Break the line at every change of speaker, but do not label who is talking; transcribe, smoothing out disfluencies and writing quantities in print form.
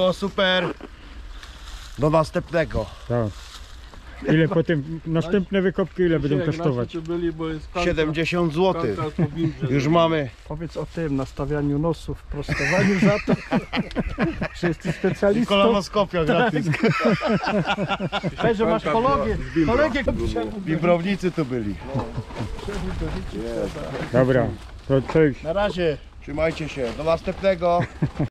było super. Do następnego.
Tak. Ile potem, następne wykopki ile będą kosztować?
70 zł. Już mamy.
Powiedz o tym nastawianiu nosów, prostowaniu za to, że jesteś specjalistą.
Kolonoskopia gratis.
Że masz kolegę.
Bimbrownicy tu byli.
Dobra, to cześć.
Na razie.
Trzymajcie się. Do następnego.